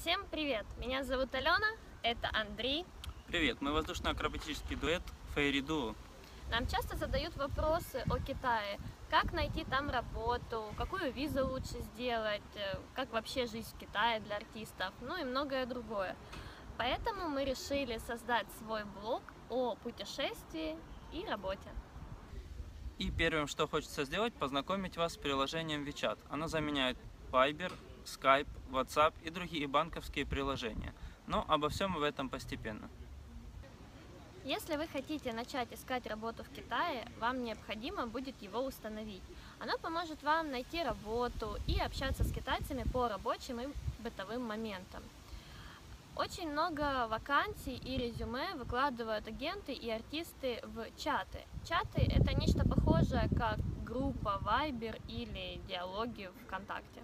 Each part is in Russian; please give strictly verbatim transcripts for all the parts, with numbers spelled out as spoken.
Всем привет! Меня зовут Алена, это Андрей. Привет, мы воздушно-акробатический дуэт Fairy Duo. Нам часто задают вопросы о Китае. Как найти там работу, какую визу лучше сделать, как вообще жить в Китае для артистов, ну и многое другое. Поэтому мы решили создать свой блог о путешествии и работе. И первым, что хочется сделать, познакомить вас с приложением WeChat. Оно заменяет Viber, Skype, WhatsApp и другие банковские приложения. Но обо всем в этом постепенно. Если вы хотите начать искать работу в Китае, вам необходимо будет его установить. Оно поможет вам найти работу и общаться с китайцами по рабочим и бытовым моментам. Очень много вакансий и резюме выкладывают агенты и артисты в чаты. Чаты — это нечто похожее, как группа Viber или диалоги ВКонтакте.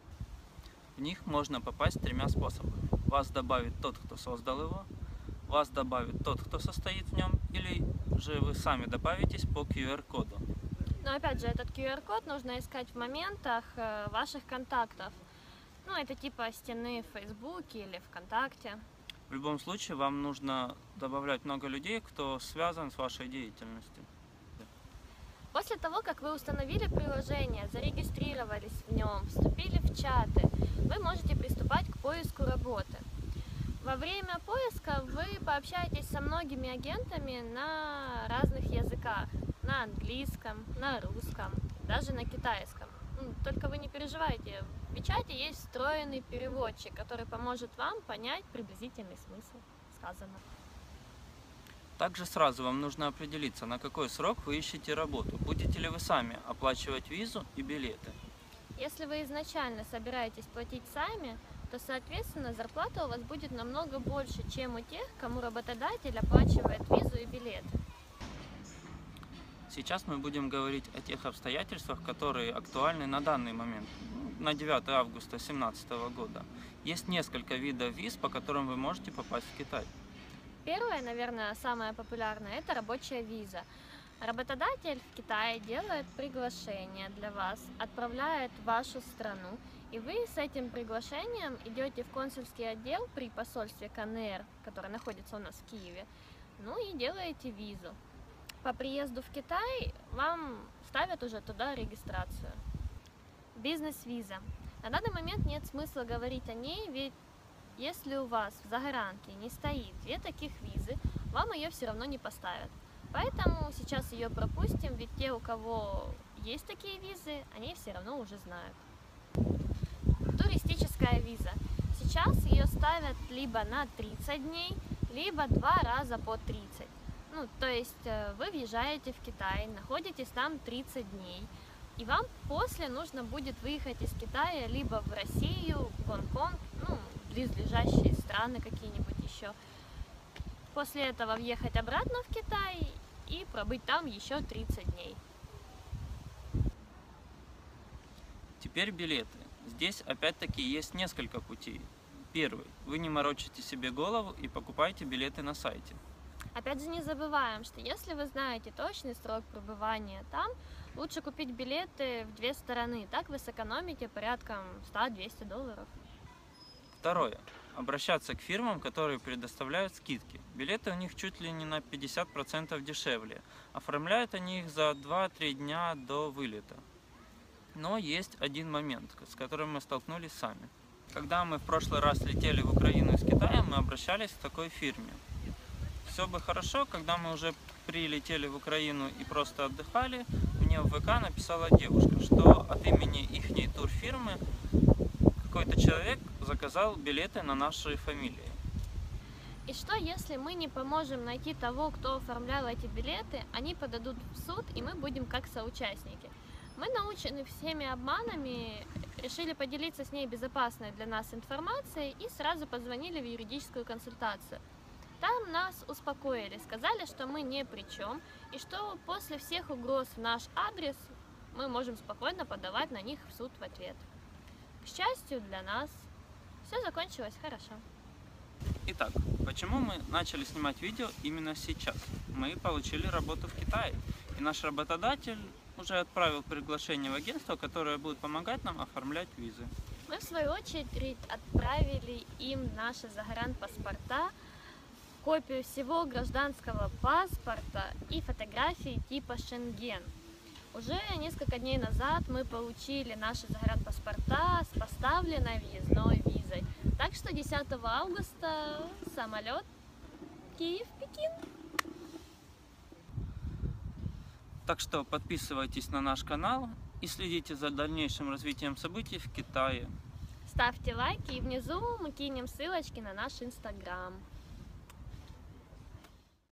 В них можно попасть тремя способами. Вас добавит тот, кто создал его, вас добавит тот, кто состоит в нем, или же вы сами добавитесь по ку ар коду. Но опять же, этот ку ар код нужно искать в моментах ваших контактов. Ну, это типа стены в Фейсбуке или ВКонтакте. В любом случае, вам нужно добавлять много людей, кто связан с вашей деятельностью. После того, как вы установили приложение, зарегистрировались в нем, вступили в чаты, вы можете приступать к поиску работы. Во время поиска вы пообщаетесь со многими агентами на разных языках. На английском, на русском, даже на китайском. Только вы не переживайте, в WeChat есть встроенный переводчик, который поможет вам понять приблизительный смысл сказанного. Также сразу вам нужно определиться, на какой срок вы ищете работу. Будете ли вы сами оплачивать визу и билеты? Если вы изначально собираетесь платить сами, то, соответственно, зарплата у вас будет намного больше, чем у тех, кому работодатель оплачивает визу и билеты. Сейчас мы будем говорить о тех обстоятельствах, которые актуальны на данный момент, на девятое августа две тысячи семнадцатого года. Есть несколько видов виз, по которым вы можете попасть в Китай. Первое, наверное, самое популярное – это рабочая виза. Работодатель в Китае делает приглашение для вас, отправляет в вашу страну, и вы с этим приглашением идете в консульский отдел при посольстве ка эн эр, который находится у нас в Киеве, ну и делаете визу. По приезду в Китай вам ставят уже туда регистрацию. Бизнес-виза. На данный момент нет смысла говорить о ней, ведь если у вас в загранке не стоит две таких визы, вам ее все равно не поставят. Поэтому сейчас ее пропустим, ведь те, у кого есть такие визы, они все равно уже знают. Туристическая виза. Сейчас ее ставят либо на тридцать дней, либо два раза по тридцать. Ну, то есть вы въезжаете в Китай, находитесь там тридцать дней, и вам после нужно будет выехать из Китая либо в Россию, в Гонконг, ну, близлежащие страны какие-нибудь еще. После этого въехать обратно в Китай и пробыть там еще тридцать дней. Теперь билеты. Здесь опять-таки есть несколько путей. Первый. Вы не морочите себе голову и покупаете билеты на сайте. Опять же, не забываем, что если вы знаете точный срок пребывания там, лучше купить билеты в две стороны. Так вы сэкономите порядком сто-двести долларов. Второе. Обращаться к фирмам, которые предоставляют скидки. Билеты у них чуть ли не на пятьдесят процентов дешевле. Оформляют они их за два-три дня до вылета. Но есть один момент, с которым мы столкнулись сами. Когда мы в прошлый раз летели в Украину из Китая, мы обращались к такой фирме. Все бы хорошо, когда мы уже прилетели в Украину и просто отдыхали, мне в вэ ка написала девушка, что от имени ихней турфирмы какой-то человек заказал билеты на наши фамилии. И что, если мы не поможем найти того, кто оформлял эти билеты, они подадут в суд, и мы будем как соучастники. Мы, научены всеми обманами, решили поделиться с ней безопасной для нас информацией и сразу позвонили в юридическую консультацию. Там нас успокоили, сказали, что мы ни при чем, и что после всех угроз в наш адрес мы можем спокойно подавать на них в суд в ответ. К счастью для нас, все закончилось хорошо. Итак, почему мы начали снимать видео именно сейчас? Мы получили работу в Китае, и наш работодатель уже отправил приглашение в агентство, которое будет помогать нам оформлять визы. Мы, в свою очередь, отправили им наши загранпаспорта, копию всего гражданского паспорта и фотографии типа Шенген. Уже несколько дней назад мы получили наши загранпаспорта с поставленной въездной визой. Так что десятого августа самолет Киев-Пекин. Так что подписывайтесь на наш канал и следите за дальнейшим развитием событий в Китае. Ставьте лайки, и внизу мы кинем ссылочки на наш инстаграм.